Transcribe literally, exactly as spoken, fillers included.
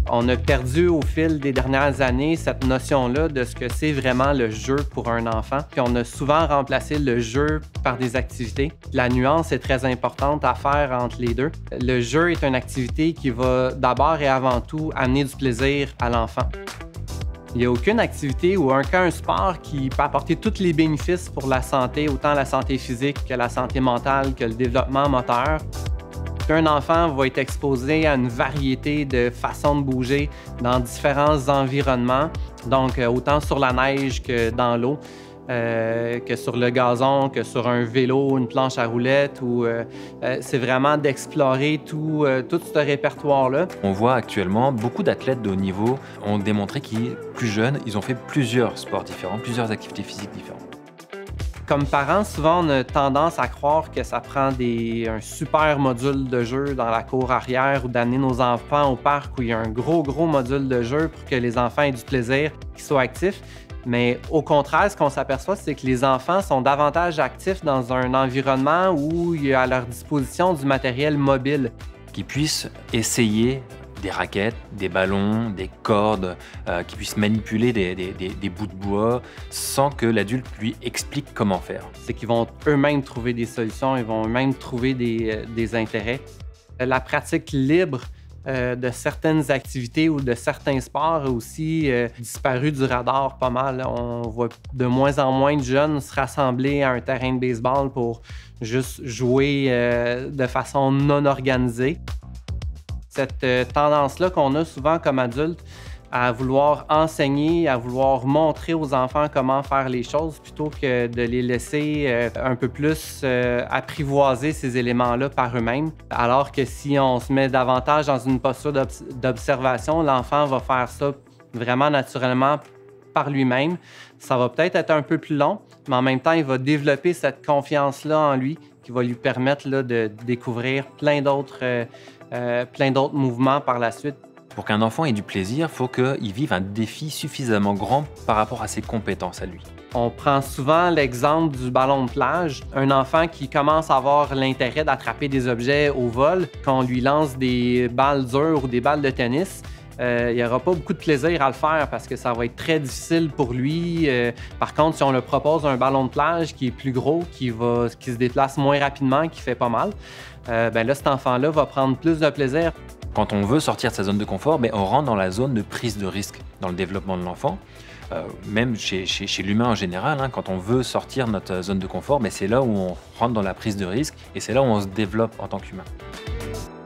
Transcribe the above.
On a perdu au fil des dernières années cette notion-là de ce que c'est vraiment le jeu pour un enfant. Puis on a souvent remplacé le jeu par des activités. La nuance est très importante à faire entre les deux. Le jeu est une activité qui va d'abord et avant tout amener du plaisir à l'enfant. Il n'y a aucune activité ou aucun sport qui peut apporter tous les bénéfices pour la santé, autant la santé physique que la santé mentale, que le développement moteur. Un enfant va être exposé à une variété de façons de bouger dans différents environnements, donc autant sur la neige que dans l'eau, euh, que sur le gazon, que sur un vélo, une planche à roulettes. Ou, euh, euh, c'est vraiment d'explorer tout, euh, tout ce répertoire-là. On voit actuellement beaucoup d'athlètes de haut niveau ont démontré qu'ils, plus jeunes, ils ont fait plusieurs sports différents, plusieurs activités physiques différentes. Comme parents, souvent, on a tendance à croire que ça prend des, un super module de jeu dans la cour arrière ou d'amener nos enfants au parc où il y a un gros, gros module de jeu pour que les enfants aient du plaisir, qu'ils soient actifs. Mais au contraire, ce qu'on s'aperçoit, c'est que les enfants sont davantage actifs dans un environnement où il y a à leur disposition du matériel mobile. Qu'ils puissent essayer des raquettes, des ballons, des cordes, euh, qui puissent manipuler des, des, des, des bouts de bois sans que l'adulte lui explique comment faire. C'est qu'ils vont eux-mêmes trouver des solutions, ils vont eux-mêmes trouver des, des intérêts. La pratique libre euh, de certaines activités ou de certains sports a aussi euh, disparu du radar pas mal. On voit de moins en moins de jeunes se rassembler à un terrain de baseball pour juste jouer euh, de façon non organisée. Cette euh, tendance-là qu'on a souvent comme adultes à vouloir enseigner, à vouloir montrer aux enfants comment faire les choses plutôt que de les laisser euh, un peu plus euh, apprivoiser ces éléments-là par eux-mêmes. Alors que si on se met davantage dans une posture d'observation, l'enfant va faire ça vraiment naturellement par lui-même. Ça va peut-être être un peu plus long, mais en même temps, il va développer cette confiance-là en lui qui va lui permettre là, de découvrir plein d'autres euh, Euh, plein d'autres mouvements par la suite. Pour qu'un enfant ait du plaisir, il faut qu'il vive un défi suffisamment grand par rapport à ses compétences à lui. On prend souvent l'exemple du ballon de plage. Un enfant qui commence à avoir l'intérêt d'attraper des objets au vol, quand on lui lance des balles dures ou des balles de tennis, Euh, il n'y aura pas beaucoup de plaisir à le faire parce que ça va être très difficile pour lui. Euh, par contre, si on le propose un ballon de plage qui est plus gros, qui, va, qui se déplace moins rapidement, qui fait pas mal, euh, ben là, cet enfant-là va prendre plus de plaisir. Quand on veut sortir de sa zone de confort, ben on rentre dans la zone de prise de risque dans le développement de l'enfant. Euh, même chez, chez, chez l'humain en général, hein, quand on veut sortir de notre zone de confort, ben c'est là où on rentre dans la prise de risque et c'est là où on se développe en tant qu'humain.